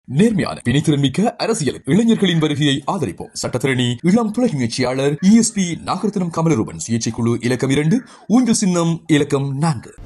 நேர்மையான பிணைத்திறன்மிக்க அரசியல் இளைஞர்களின் வருகையை ஆதரிப்போம். சட்டத்தரணி இளம் புலக முயற்சியாளர் ESP நாகரத்னம் கமலரூபன். சிகிச்சை குழு இலக்கம் 2, ஊஞ்சல் சின்னம் இலக்கம் 4.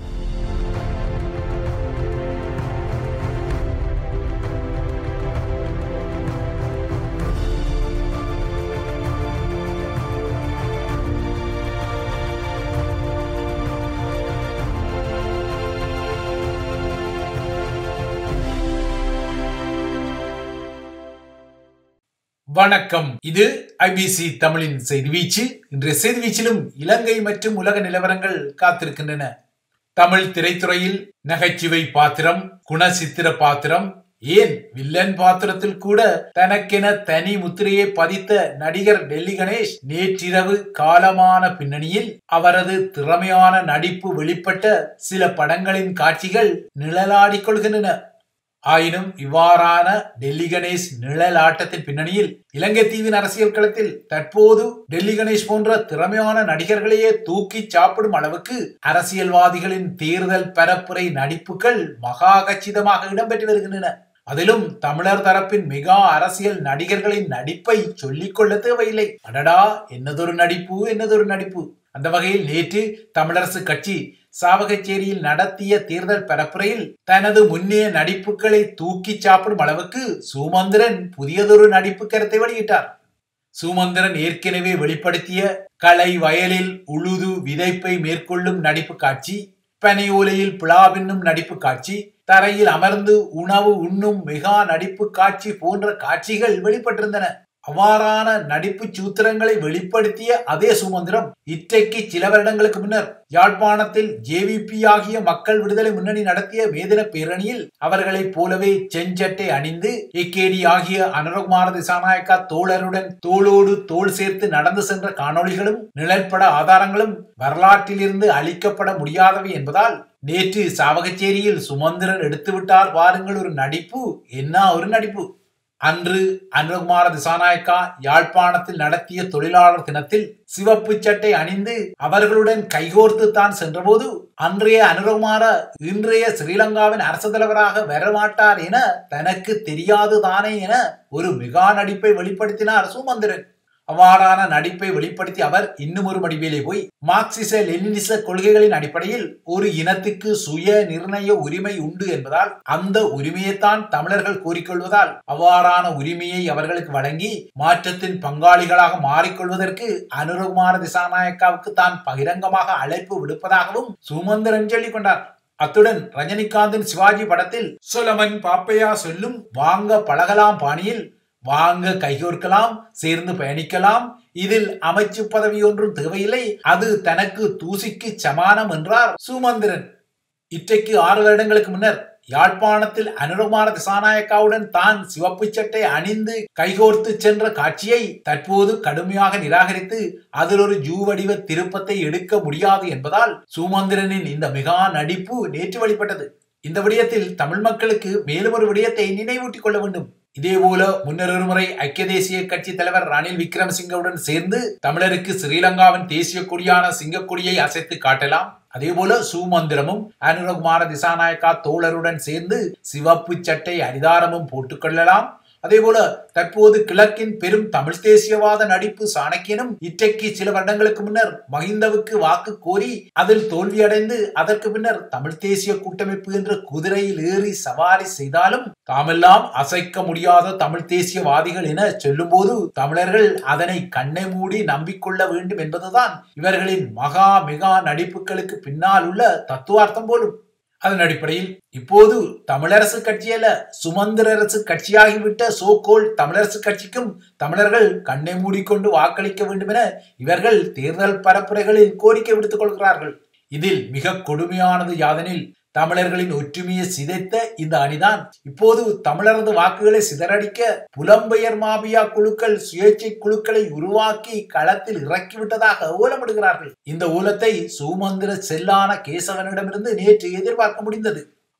வணக்கம். இது IBC தமிழின் செய்தி வீச்சு. இன்றைய செய்தி வீச்சிலும் இலங்கை மற்றும் உலக நிலவரங்கள் காத்திருக்கின்றன. தமிழ் திரைத்துறையில் நகைச்சுவை பாத்திரம், குணசித்திர பாத்திரம், ஏன் வில்லன் பாத்திரத்தில் கூட தனக்கென தனி முத்திரையை பதித்த நடிகர் டெல்லி கணேஷ் நேற்றிரவு காலமான பின்னணியில் அவரது திறமையான நடிப்பு வெளிப்பட்ட சில படங்களின் காட்சிகள் நிழலாடிக் கொள்கின்றன. ஆயினும் இவ்வாறான டெல்லி கணேஷ் நிழல் ஆட்டத்தின் பின்னணியில் இலங்கை தீவின் அரசியல் களத்தில் தற்போது டெல்லி கணேஷ் போன்ற திறமையான நடிகர்களையே தூக்கி சாப்பிடும் அளவுக்கு அரசியல்வாதிகளின் தேர்தல் பரப்புரை நடிப்புகள் மகா கச்சிதமாக இடம்பெற்று வருகின்றன. அதிலும் தமிழர் தரப்பின் மெகா அரசியல் நடிகர்களின் நடிப்பை சொல்லிக் கொள்ள தேவையில்லை. அடடா, என்னதொரு நடிப்பு. அந்த வகையில் நேற்று தமிழரசு கட்சி சாவகச்சேரியில் நடத்திய தேர்தல் பரப்புரையில் தனது முன்னைய நடிப்புகளை தூக்கி சாப்பிடும் அளவுக்கு சுமந்திரன் புதியதொரு நடிப்பு கருத்தை வெளியிட்டார். சுமந்திரன் ஏற்கனவே வெளிப்படுத்திய களை வயலில் உழுது விதைப்பை மேற்கொள்ளும் நடிப்பு காட்சி, பனையோலையில் பிளா பின்னும் நடிப்பு காட்சி, தரையில் அமர்ந்து உணவு உண்ணும் மெகா நடிப்பு காட்சி போன்ற காட்சிகள் வெளிப்பட்டிருந்தன. அவ்வாறான நடிப்பு சூத்திரங்களை வெளிப்படுத்திய அதே சுமந்திரம் இன்றைக்கு சில வருடங்களுக்கு முன்னர் யாழ்ப்பாணத்தில் JVP ஆகிய மக்கள் விடுதலை முன்னணி நடத்திய மேதின பேரணியில் அவர்களைப் போலவே செஞ்சட்டை அணிந்து AKD ஆகிய அனுரகுமார திசாநாயக்கா தோழருடன் தோளோடு தோள் சேர்த்து நடந்து சென்ற காணொளிகளும் நிழற்பட ஆதாரங்களும் வரலாற்றிலிருந்து அழிக்கப்பட முடியாதவை என்பதால் நேற்று சாவகச்சேரியில் சுமந்திரன் எடுத்துவிட்டார் பாருங்கள் ஒரு நடிப்பு. என்ன ஒரு நடிப்பு! அன்று அனுரகுமார திசாநாயக்கா யாழ்ப்பாணத்தில் நடத்திய தொழிலாளர் தினத்தில் சிவப்பு சட்டை அணிந்து அவர்களுடன் கைகோர்த்து தான் சென்றபோது அன்றைய அனுரகுமார இன்றைய ஸ்ரீலங்காவின் அரசு தலைவராக வரமாட்டார் என தனக்கு தெரியாது தானே என ஒரு மெகா நடிப்பை வெளிப்படுத்தினார் சுமந்திரன். அவ்வாறான நடிப்பை வெளிப்படுத்தி அவர் இன்னும் ஒரு மடிவேலை போய் மார்க்சிச லெனினிச கொள்கைகளின் அடிப்படையில் ஒரு இனத்துக்கு சுய நிர்ணய உரிமை உண்டு என்பதால் அந்த உரிமையைத்தான் தமிழர்கள் கோரிக்கொள்வதால் அவ்வாறான உரிமையை அவர்களுக்கு வழங்கி மாற்றத்தின் பங்காளிகளாக மாறிக்கொள்வதற்கு அனுரகுமார திசாநாயக்காவுக்கு தான் பகிரங்கமாக அழைப்பு விடுப்பதாகவும் சுமந்திரன் சொல்லிக் கொண்டார். அத்துடன் ரஜினிகாந்தின் சிவாஜி படத்தில் சொலமன் பாப்பையா சொல்லும் வாங்க பழகலாம் பாணியில் வாங்க கைகோர்க்கலாம், சேர்ந்து பயணிக்கலாம், இதில் அமைச்சு பதவி ஒன்றும் தேவையில்லை, அது தனக்கு தூசிக்கு சமானம் என்றார் சுமந்திரன். இன்றைக்கு 6 வருடங்களுக்கு முன்னர் யாழ்ப்பாணத்தில் அனுரகுமார திசாநாயக்காவுடன் தான் சிவப்பு சட்டை அணிந்து கைகோர்த்து சென்ற காட்சியை தற்போது கடுமையாக நிராகரித்து அதில் ஒரு ஜூவடிவ திருப்பத்தை எடுக்க முடியாது என்பதால் சுமந்திரனின் இந்த மெகா நடிப்பு நேற்று வெளிப்பட்டது. இந்த விடயத்தில் தமிழ் மக்களுக்கு மேலும் ஒரு விடயத்தை நினைவூட்டிக் கொள்ள வேண்டும். இதேபோல முன்னர் ஒரு முறை ஐக்கிய தேசிய கட்சி தலைவர் ரணில் விக்ரமசிங்கவுடன் சேர்ந்து தமிழருக்கு ஸ்ரீலங்காவின் தேசிய கொடியான சிங்கக்கொடியை அசைத்து காட்டலாம். அதேபோல சுமந்திரமும் அனுரகுமார திசாநாயக்கா தோழருடன் சேர்ந்து சிவப்பு சட்டை அரிதாரமும் போட்டுக் கொள்ளலாம். அதேபோல தற்போது கிழக்கின் பெரும் தமிழ் தேசியவாத நடிப்பு சாணக்கியனும் இன்றைக்கு சில வருடங்களுக்கு முன்னர் மஹிந்தவுக்கு வாக்கு கோரி அதில் தோல்வியடைந்து அதற்கு பின்னர் தமிழ் தேசிய கூட்டமைப்பு என்ற குதிரையில் ஏறி சவாரி செய்தாலும் தாமெல்லாம் அசைக்க முடியாத தமிழ் தேசியவாதிகள் என சொல்லும் போது தமிழர்கள் அதனை கண்ணை மூடி நம்பிக்கொள்ள வேண்டும் என்பதுதான் இவர்களின் மகா மெகா நடிப்புகளுக்கு பின்னால் உள்ள தத்துவார்த்தம் போலும். அதன் அடிப்படையில் இப்போது தமிழரசு கட்சியல்ல சுமந்திர அரசு கட்சியாகிவிட்ட சோகோல் தமிழரசு கட்சிக்கும் தமிழர்கள் கண்ணை மூடிக்கொண்டு வாக்களிக்க வேண்டும் என இவர்கள் தேர்தல் பரப்புரைகளில் கோரிக்கை விடுத்துக் கொள்கிறார்கள். இதில் மிக கொடுமையானது யாதெனில் தமிழர்களின் ஒற்றுமையை சிதைத்த இந்த அணிதான் இப்போது தமிழரது வாக்குகளை சிதறடிக்க புலம்பெயர் மாபியா குழுக்கள் சுயேட்சை குழுக்களை உருவாக்கி களத்தில் இறக்கிவிட்டதாக ஓலமிடுகிறார்கள். இந்த ஊலத்தை சுமந்திர செல்லான கேசவனிடமிருந்து நேற்று எதிர்பார்க்க முடிந்தது.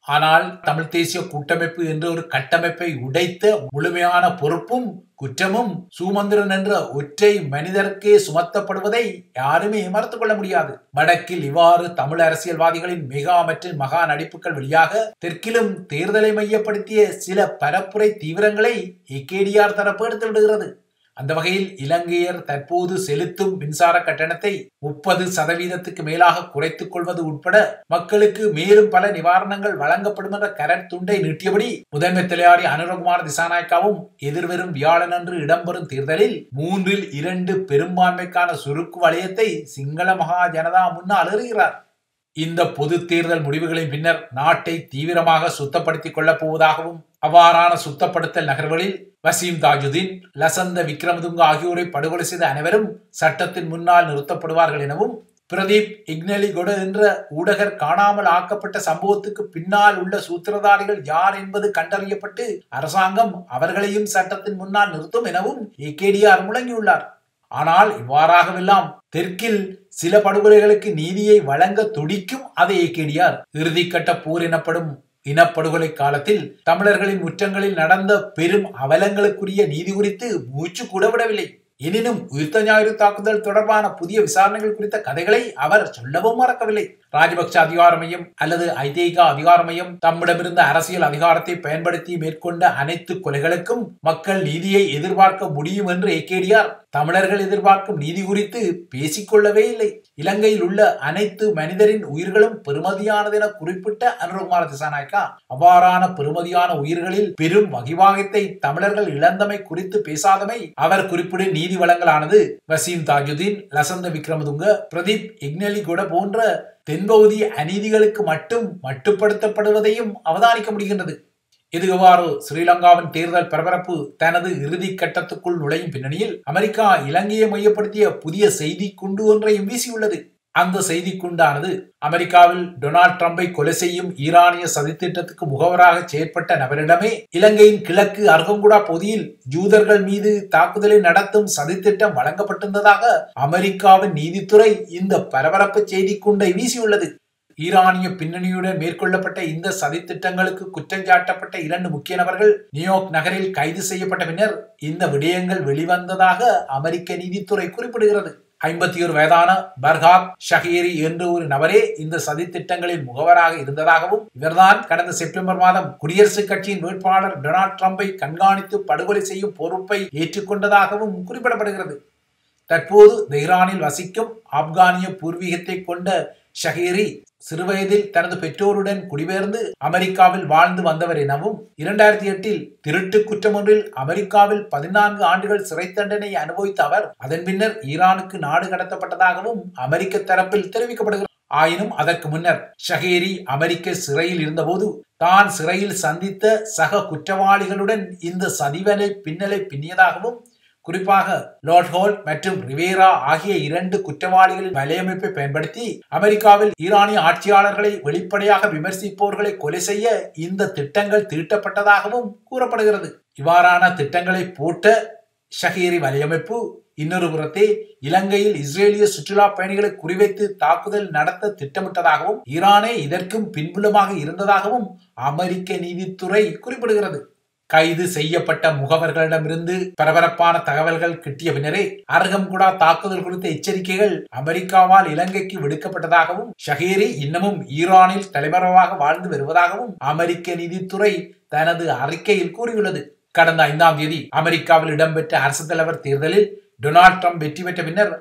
ஆனால் தமிழ் தேசிய கூட்டமைப்பு என்ற ஒரு கட்டமைப்பை உடைத்த முழுமையான பொறுப்பும் குற்றமும் சூமந்திரன் என்ற ஒற்றை மனிதருக்கே சுமத்தப்படுவதை யாருமே மறுத்துக் கொள்ள முடியாது. வடக்கில் இவ்வாறு தமிழ் அரசியல்வாதிகளின் மிகா மற்றும் மகா நடிப்புகள் வழியாக தெற்கிலும் தேர்தலை மையப்படுத்திய சில பரப்புரை தீவிரங்களை ஏகேடிஆர் தரப்பு எடுத்து விடுகிறது. அந்த வகையில் இலங்கையர் தற்போது செலுத்தும் மின்சார கட்டணத்தை 30% மேலாக குறைத்துக் கொள்வது உட்பட மக்களுக்கு மேலும் பல நிவாரணங்கள் வழங்கப்படும் என்ற கரத்துண்டை நீட்டியபடி முதன்மை தலையாரி அனுரகுமார திசாநாயக்காவும் எதிர்வரும் வியாழனன்று இடம்பெறும் தேர்தலில் 3/2 பெரும்பான்மைக்கான சுருக்கு வளையத்தை சிங்கள மகா ஜனதா முன்னால் எறிகிறார். இந்த பொது தேர்தல் முடிவுகளின் பின்னர் நாட்டை தீவிரமாக சுத்தப்படுத்திக் கொள்ளப் போவதாகவும் அவ்வாறான சுத்தப்படுத்தல் நகர்வுகளில் வசீம் தாஜுதீன், லசந்த விக்ரமதுங்க ஆகியோரை படுகொலை செய்த அனைவரும் சட்டத்தின் முன்னால் நிறுத்தப்படுவார்கள் எனவும் பிரதீப் இக்னலிகொட என்ற ஊடகர் காணாமல் ஆக்கப்பட்ட சம்பவத்துக்கு பின்னால் உள்ள சூத்திரதாரிகள் யார் என்பது கண்டறியப்பட்டு அரசாங்கம் அவர்களையும் சட்டத்தின் முன்னால் நிறுத்தும் எனவும் ஏகேடிஆர் முழங்கியுள்ளார். ஆனால் இவ்வாறாகவெல்லாம் தெற்கில் சில படுகொலைகளுக்கு நீதியை வழங்க துடிக்கும் அதே ஏகேடிஆர் இறுதிக்கட்ட போர் எனப்படும் இனப்படுகொலை காலத்தில் தமிழர்களின் முற்றங்களில் நடந்த பெரும் அவலங்களுக்குரிய நீதி குறித்து மூச்சு கூட விடவில்லை. எனினும் உயிர்த்த ஞாயிறு தாக்குதல் தொடர்பான புதிய விசாரணைகள் குறித்த கதைகளை அவர் சொல்லவும் மறக்கவில்லை. ராஜபக்ச அதிகார மையம் அல்லது ஐதேக அதிகார மையம் தம்மிடமிருந்த அரசியல் அதிகாரத்தை பயன்படுத்தி மேற்கொண்ட அனைத்து கொலைகளுக்கும் மக்கள் நீதியை எதிர்பார்க்க முடியும் என்று ஏகேடிஆர் தமிழர்கள் எதிர்பார்க்கும் நீதி குறித்து பேசிக்கொள்ளவே இல்லை. இலங்கையில் உள்ள அனைத்து மனிதரின் உயிர்களும் பெருமதியானது என குறிப்பிட்ட அனுரகுமார திசாநாயக்கா அவ்வாறான பெருமதியான உயிர்களில் பெரும் வகிவாகத்தை தமிழர்கள் இழந்தமை குறித்து பேசாதமை அவர் குறிப்பிடும் நீதி வழங்கலானது வசீம் தாஜுதீன், லசந்த விக்ரமதுங்க, பிரதீப் இக்னலிகொட போன்ற தென்பகுதி அநீதிகளுக்கு மட்டும் மட்டுப்படுத்தப்படுவதையும் அவதானிக்க முடிகின்றது. இது எவ்வாறு ஸ்ரீலங்காவின் தேர்தல் பரபரப்பு தனது இறுதி கட்டத்துக்குள் நுழையும் பின்னணியில் அமெரிக்கா இலங்கையை மையப்படுத்திய புதிய செய்தி குண்டு ஒன்றையும் வீசியுள்ளது. அந்த செய்தி குண்டானது அமெரிக்காவில் டொனால்ட் ட்ரம்பை கொலை செய்யும் ஈரானிய சதித்திட்டத்துக்கு முகவராக செயற்பட்ட நபரிடமே இலங்கையின் கிழக்கு அர்கங்குடா பகுதியில் யூதர்கள் மீது தாக்குதலை நடத்தும் சதித்திட்டம் வழங்கப்பட்டிருந்ததாக அமெரிக்காவின் நீதித்துறை இந்த பரபரப்பு செய்தி குண்டை வீசியுள்ளது. ஈரானிய பின்னணியுடன் மேற்கொள்ளப்பட்ட இந்த சதித்திட்டங்களுக்கு குற்றஞ்சாட்டப்பட்ட 2 முக்கிய நபர்கள் நியூயார்க் நகரில் கைது செய்யப்பட்ட பின்னர் இந்த விடயங்கள் வெளிவந்ததாக அமெரிக்க நீதித்துறை குறிப்பிடுகிறது. 51 வயதான பர்ஹாத் ஷஹீரி என்ற ஒரு நபரே இந்த சதித்திட்டங்களின் முகவராக இருந்ததாகவும் இவர்தான் கடந்த செப்டம்பர் மாதம் குடியரசுக் கட்சியின் வேட்பாளர் டொனால்ட் ட்ரம்பை கண்காணித்து படுகொலை செய்யும் பொறுப்பை ஏற்றுக்கொண்டதாகவும் குறிப்பிடப்படுகிறது. தற்போது தெஹ்ரானில் வசிக்கும் ஆப்கானிய பூர்வீகத்தை கொண்ட ஷஹீரி சிறுவயதில் தனது பெற்றோருடன் குடிபெயர்ந்து அமெரிக்காவில் வாழ்ந்து வந்தவர் எனவும் 2008 திருட்டு குற்றம் ஒன்றில் அமெரிக்காவில் 14 ஆண்டுகள் சிறை தண்டனை அனுபவித்த அவர் அதன் பின்னர் ஈரானுக்கு நாடு கடத்தப்பட்டதாகவும் அமெரிக்க தரப்பில் தெரிவிக்கப்படுகிறது. ஆயினும் அதற்கு முன்னர் ஷஹீரி அமெரிக்க சிறையில் இருந்தபோது தான் சிறையில் சந்தித்த சக குற்றவாளிகளுடன் இந்த சதிவலை பின்னலை பின்னியதாகவும் குறிப்பாக லார்ட் ஹோல்ட் மற்றும் ரிவேரா ஆகிய 2 குற்றவாளிகளின் வலையமைப்பை பயன்படுத்தி அமெரிக்காவில் ஈரானிய ஆட்சியாளர்களை வெளிப்படையாக விமர்சிப்போர்களை கொலை செய்ய இந்த திட்டங்கள் தீட்டப்பட்டதாகவும் கூறப்படுகிறது. இவ்வாறான திட்டங்களை போட்ட ஷஹீரி வலையமைப்பு இன்னொரு புறத்தே இலங்கையில் இஸ்ரேலிய சுற்றுலா பயணிகளை குறிவைத்து தாக்குதல் நடத்த திட்டமிட்டதாகவும் ஈரானே இதற்கும் பின்புலமாக இருந்ததாகவும் அமெரிக்க நீதித்துறை குறிப்பிடுகிறது. கைது செய்யப்பட்ட முகவர்களிடமிருந்து பரபரப்பான தகவல்கள் கிட்டிய பின்னரே அர்கம்குடா தாக்குதல் குறித்த எச்சரிக்கைகள் அமெரிக்காவால் இலங்கைக்கு விடுக்கப்பட்டதாகவும் ஷஹீரி இன்னமும் ஈரானில் தலைமறைவாக வாழ்ந்து வருவதாகவும் அமெரிக்க நீதித்துறை தனது அறிக்கையில் கூறியுள்ளது. கடந்த 5ஆம் தேதி அமெரிக்காவில் இடம்பெற்ற அரசு தலைவர் தேர்தலில் டொனால்ட் ட்ரம்ப் வெற்றி பெற்ற பின்னர்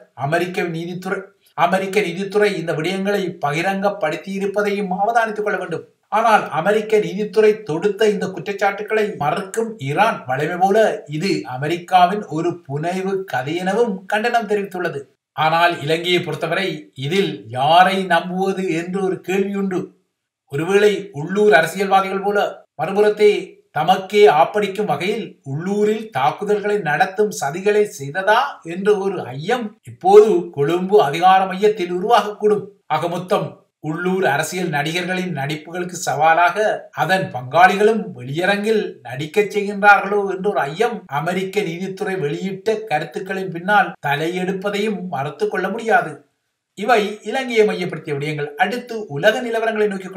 அமெரிக்க நீதித்துறை இந்த விடயங்களை பகிரங்கப்படுத்தியிருப்பதையும் அவதானித்துக் கொள்ள வேண்டும். ஆனால் அமெரிக்க நீதித்துறை தொடுத்த இந்த குற்றச்சாட்டுக்களை மறுக்கும் ஈரான் வலிமை போல இது அமெரிக்காவின் ஒரு புனைவு கதை எனவும் கண்டனம் தெரிவித்துள்ளது. ஆனால் இலங்கையை பொறுத்தவரை இதில் யாரை நம்புவது என்று ஒரு கேள்வியுண்டு. ஒருவேளை உள்ளூர் அரசியல்வாதிகள் போல மறுபுறத்தே தமக்கே ஆப்படிக்கும் வகையில் உள்ளூரில் தாக்குதல்களை நடத்தும் சதிகளை செய்ததா என்ற ஒரு ஐயம் இப்போது கொழும்பு அதிகார மையத்தில் உருவாகக்கூடும். ஆக மொத்தம் உள்ளூர் அரசியல் நடிகர்களின் நடிப்புகளுக்கு சவாலாக அதன் பங்காளிகளும் வெளியரங்கில் நடிக்க செய்கின்றார்களோ என்ற ஒரு ஐயம் அமெரிக்க நீதித்துறை வெளியிட்ட கருத்துக்களின் பின்னால் தலையெடுப்பதையும் மறுத்துக் கொள்ள முடியாது. இவை இலங்கையை மையப்படுத்திய விடயங்கள். அடுத்து உலக நிலவரங்களை நோக்கிக் கொண்டால்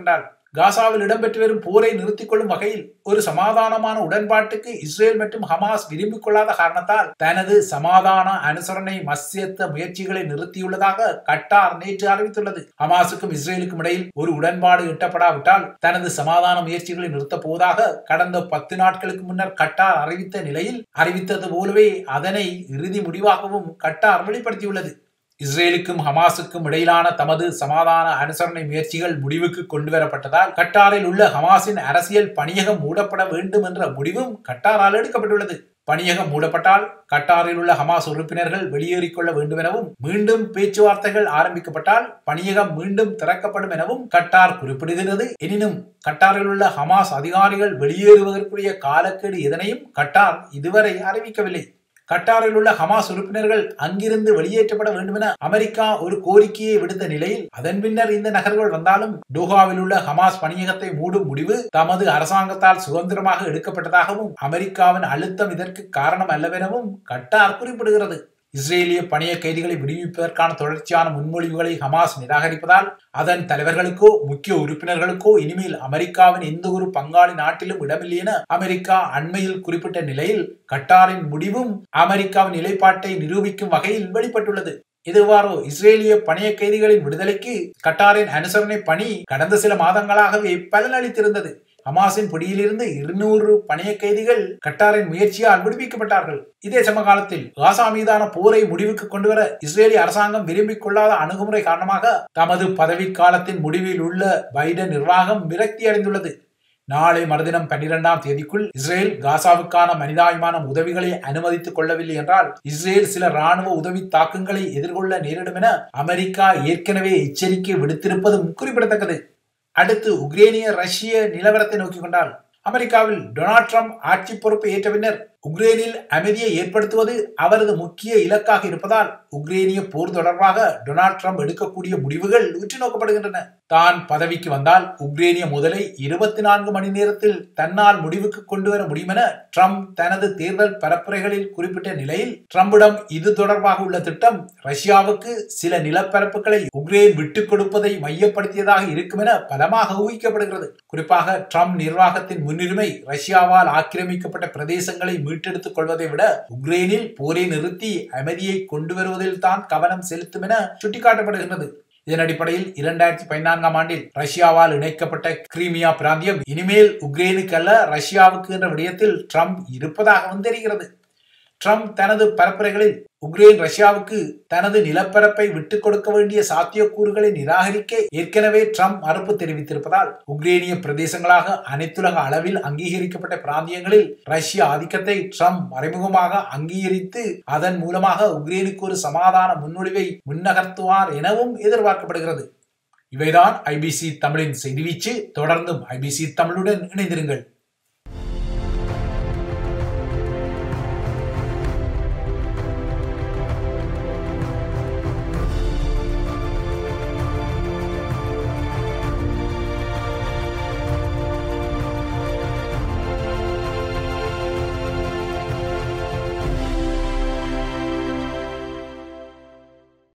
காசாவில் இடம்பெற்று வரும் போரை நிறுத்திக் கொள்ளும் வகையில் ஒரு சமாதானமான உடன்பாட்டுக்கு இஸ்ரேல் மற்றும் ஹமாஸ் விரும்பிக் கொள்ளாத காரணத்தால் தனது சமாதான அனுசரணை மத்தியஸ்த முயற்சிகளை நிறுத்தியுள்ளதாக கட்டார் நேற்று அறிவித்துள்ளது. ஹமாஸுக்கும் இஸ்ரேலுக்கும் இடையில் ஒரு உடன்பாடு எட்டப்படாவிட்டால் தனது சமாதான முயற்சிகளை நிறுத்தப் போவதாக கடந்த 10 நாட்களுக்கு முன்னர் கட்டார் அறிவித்தது போலவே அதனை இறுதி முடிவாகவும் கட்டார் வெளிப்படுத்தியுள்ளது. இஸ்ரேலுக்கும் ஹமாஸுக்கும் இடையிலான தமது சமாதான அனுசரணை முயற்சிகள் முடிவுக்கு கொண்டுவரப்பட்டதால் கட்டாரில் உள்ள ஹமாஸின் அரசியல் பணியகம் மூடப்பட வேண்டும் என்ற முடிவும் கட்டாரால் எடுக்கப்பட்டுள்ளது. பணியகம் மூடப்பட்டால் கட்டாரில் உள்ள ஹமாஸ் உறுப்பினர்கள் வெளியேறிக்கொள்ள வேண்டும் எனவும் மீண்டும் பேச்சுவார்த்தைகள் ஆரம்பிக்கப்பட்டால் பணியகம் மீண்டும் திறக்கப்படும் எனவும் கட்டார் குறிப்பிடுகிறது. எனினும் கட்டாரில் உள்ள ஹமாஸ் அதிகாரிகள் வெளியேறுவதற்குரிய காலக்கெடு எதனையும் கட்டார் இதுவரை அறிவிக்கவில்லை. கட்டாரில் உள்ள ஹமாஸ் உறுப்பினர்கள் அங்கிருந்து வெளியேற்றப்பட வேண்டும் என அமெரிக்கா ஒரு கோரிக்கையை விடுத்த நிலையில் அதன் பின்னர் இந்த நகர்கள் வந்தாலும் டோஹாவில் உள்ள ஹமாஸ் பணியகத்தை மூடும் முடிவு தமது அரசாங்கத்தால் சுதந்திரமாக எடுக்கப்பட்டதாகவும் அமெரிக்காவின் அழுத்தம் இதற்கு காரணம் அல்லவெனவும் கட்டார் குறிப்பிடுகிறது. இஸ்ரேலிய பணிய கைதிகளை விடுவிப்பதற்கான தொடர்ச்சியான முன்மொழிவுகளை ஹமாஸ் நிராகரிப்பதால் அதன் தலைவர்களுக்கோ முக்கிய உறுப்பினர்களுக்கோ இனிமேல் அமெரிக்காவின் எந்த ஒரு பங்காளி நாட்டிலும் இடமில்லை என அமெரிக்கா அண்மையில் குறிப்பிட்ட நிலையில் கட்டாரின் முடிவும் அமெரிக்காவின் நிலைப்பாட்டை நிரூபிக்கும் வகையில் வெளிப்பட்டுள்ளது. இதுவாரோ இஸ்ரேலிய பணிய கைதிகளின் விடுதலைக்கு கட்டாரின் அனுசரணை பணி கடந்த சில மாதங்களாகவே பலனளித்திருந்தது. ஹமாஸின் பிடியிலிருந்து 200 பணிய கைதிகள் கட்டாரின் முயற்சியால் விடுவிக்கப்பட்டார்கள். இதே சமகாலத்தில் காசா மீதான போரை முடிவுக்கு கொண்டுவர இஸ்ரேலிய அரசாங்கம் விரும்பிக் கொள்ளாத அணுகுமுறை காரணமாக தமது பதவிக்காலத்தின் முடிவில் உள்ள பைடன் நிர்வாகம் விரக்தி அடைந்துள்ளது. நாளை மறுதினம் 12ஆம் தேதிக்குள் இஸ்ரேல் காசாவுக்கான மனிதாபிமான உதவிகளை அனுமதித்துக் கொள்ளவில்லை என்றால் இஸ்ரேல் சில ராணுவ உதவி தாக்குங்களை எதிர்கொள்ள நேரிடும் என அமெரிக்கா ஏற்கனவே எச்சரிக்கை விடுத்திருப்பதும் குறிப்பிடத்தக்கது. அடுத்து உக்ரைனிய ரஷ்ய நிலவரத்தை நோக்கிக் கொண்டால் அமெரிக்காவில் டொனால்ட் ட்ரம்ப் ஆட்சி பொறுப்பை ஏற்ற பின்னர் உக்ரைனில் அமைதியை ஏற்படுத்துவது அவரது முக்கிய இலக்காக இருப்பதால் உக்ரைனிய போர் தொடர்பாக டொனால்ட் ட்ரம்ப் எடுக்கக்கூடிய முடிவுகள் உற்று நோக்கப்படுகின்றன. தான் பதவிக்கு வந்தால் உக்ரைனிய முதலை 24 மணி நேரத்தில் தன்னால் முடிவுக்கு கொண்டு வர முடியும் என ட்ரம்ப் தனது தேர்தல் பரப்புரைகளில் குறிப்பிட்ட நிலையில் ட்ரம்பிடம் இது தொடர்பாக உள்ள திட்டம் ரஷ்யாவுக்கு சில நிலப்பரப்புகளை உக்ரைன் விட்டுக் கொடுப்பதை மையப்படுத்தியதாக இருக்கும் என பலமாக ஊகிக்கப்படுகிறது. குறிப்பாக ட்ரம்ப் நிர்வாகத்தின் முன்னுரிமை ரஷ்யாவால் ஆக்கிரமிக்கப்பட்ட பிரதேசங்களை மீட்டெடுத்துக் கொள்வதை விட உக்ரைனில் போரை நிறுத்தி அமைதியை கொண்டு வருவதில் தான் கவனம் செலுத்தும் என சுட்டிக்காட்டப்படுகிறது. இதன் அடிப்படையில் 2014ஆம் ஆண்டில் ரஷ்யாவால் இணைக்கப்பட்ட கிரீமியா பிராந்தியம் இனிமேல் உக்ரைனுக்கு அல்ல ரஷ்யாவுக்கு என்ற விடயத்தில் ட்ரம்ப் இருப்பதாகவும் தெரிகிறது. ட்ரம்ப் தனது பரப்புரைகளில் உக்ரைன் ரஷ்யாவுக்கு தனது நிலப்பரப்பை விட்டுக் கொடுக்க வேண்டிய சாத்தியக்கூறுகளை நிராகரிக்க ஏற்கனவே ட்ரம்ப் மறுப்பு தெரிவித்திருப்பதால் உக்ரைனிய பிரதேசங்களாக அனைத்துலக அளவில் அங்கீகரிக்கப்பட்ட பிராந்தியங்களில் ரஷ்ய ஆதிக்கத்தை ட்ரம்ப் மறைமுகமாக அங்கீகரித்து அதன் மூலமாக உக்ரைனுக்கு ஒரு சமாதான முன்மொழிவை முன்னகர்த்துவார் எனவும் எதிர்பார்க்கப்படுகிறது. இவைதான் ஐபிசி தமிழின் செய்தி வீச்சு. தொடர்ந்தும் ஐபிசி தமிழுடன் இணைந்திருங்கள்.